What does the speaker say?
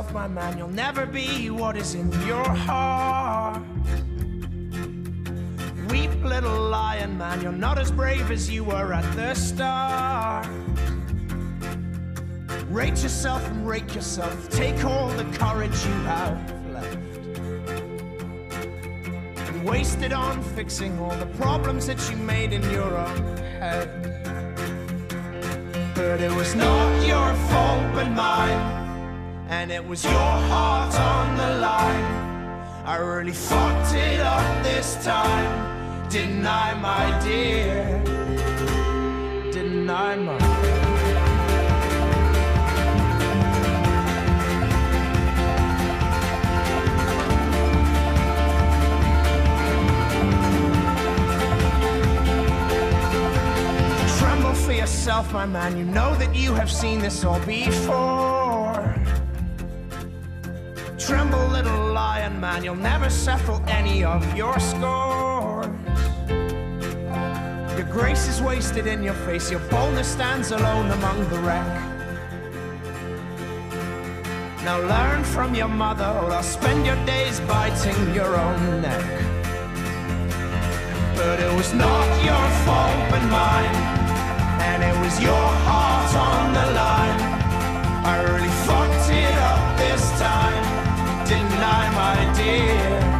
yourself, my man, you'll never be what is in your heart. Weep, little lion man, you're not as brave as you were at the start. Rate yourself and rake yourself, take all the courage you have left and waste it on fixing all the problems that you made in your own head. But it was not your fault but mine, and it was your heart on the line. I really fucked it up this time, didn't I, my dear? Didn't I, my dear? Tremble for yourself, my man, you know that you have seen this all before. Tremble, little lion man, you'll never settle any of your scores. Your grace is wasted in your face, your boldness stands alone among the wreck. Now learn from your mother, or I'll spend your days biting your own neck. But it was not your fault but mine, and it was your heart on the line. I really fucked it up this time, didn't I, my dear?